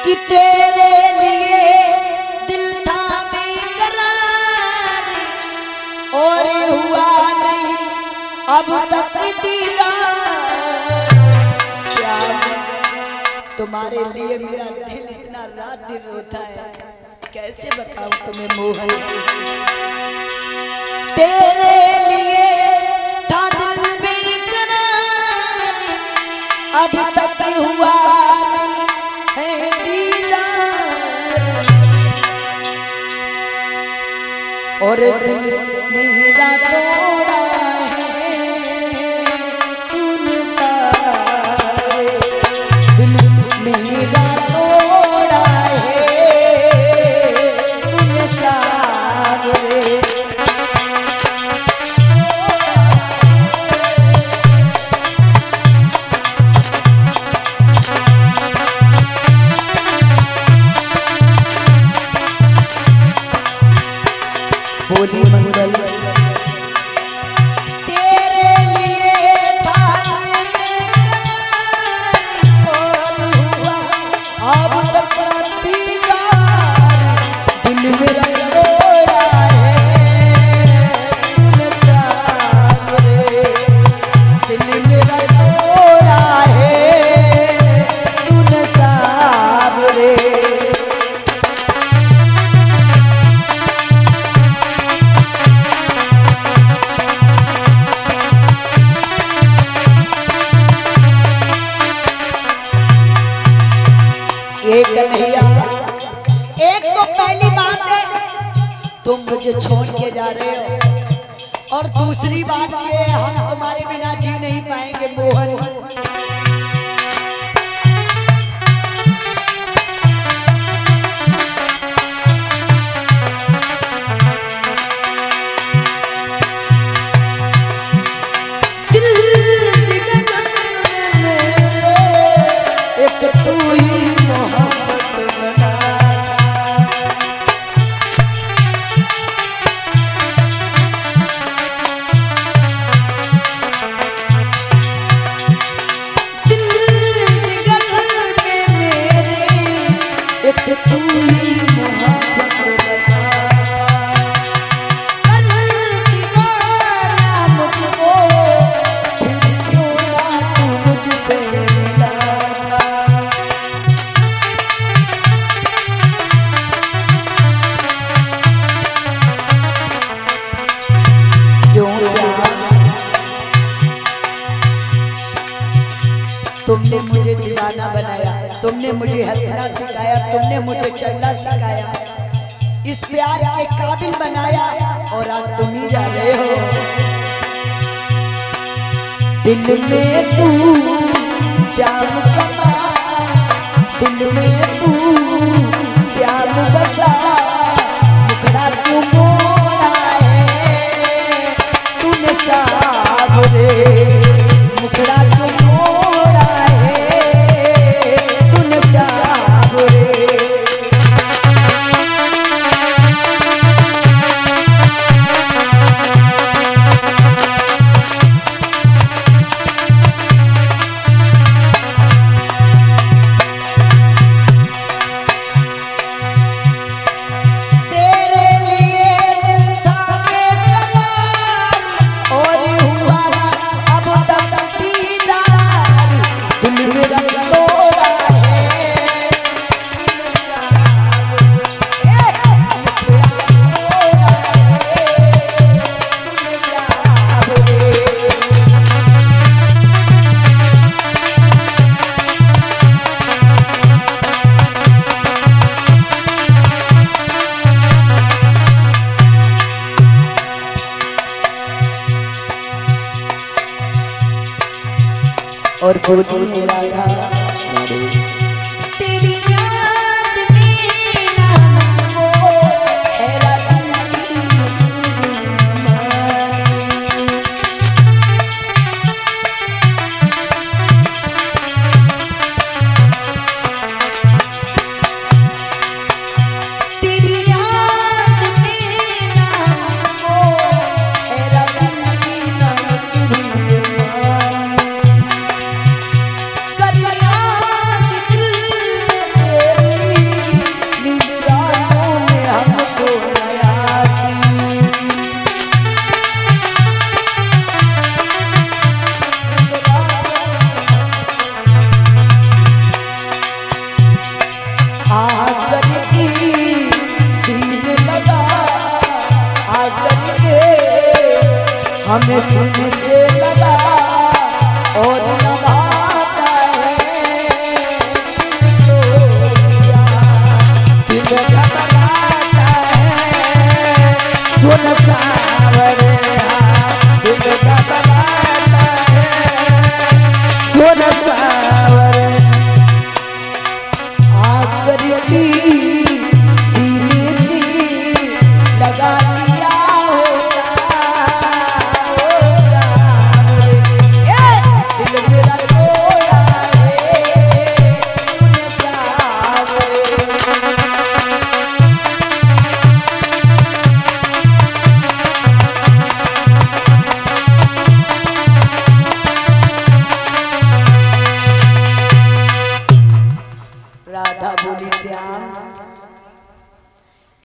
कि तेरे लिए दिल था बेकरार और हुआ नहीं अब तक दीदार। श्याम तुम्हारे लिए मेरा दिल इतना रात दिन रोता है, कैसे बताऊं तुम्हें मोहन। तेरे लिए था दिल बेकरार अब तक हुआ नहीं है दीदार। और दिल मेरा तोड़ा है तूने सारे, दिल मेरा तोड़ा है तूने सारे। होली मंगल तेरे लिए था और हुआ अब तक दीदार। दिल मेरा तोड़ा है तूने सारे, दिल मेरा तोड़ा है तूने सारे। कन्हैया एक तो पहली बात है तुम मुझे छोड़ के जा रहे हो, और दूसरी बात ये हम तुम्हारे बिना जी नहीं पाएंगे मोहन। तुमने मुझे दीवाना बनाया, तुमने मुझे हंसना सिखाया, तुमने मुझे चलना सिखाया, इस प्यार के काबिल बनाया, और आज तुम ही जा रहे हो। दिल में तू श्याम समा, दिल में तू श्याम बसा, मुखड़ा क्यों मोड़ा है तूने सावरे, मुखड़ा क्यों मोड़ा है तूने सावरे। और बोली राधा तेरी याद में हमको हैरा तेरी याद में हमको हैरा कर याद हमें सीने से लगा और लगाता है दिल घबराता है सुन सावरे दिल घबराता है सुन सावरे आकर की सीने से लगा दिया दिल मेरा तोड़ा राधा बोली श्याम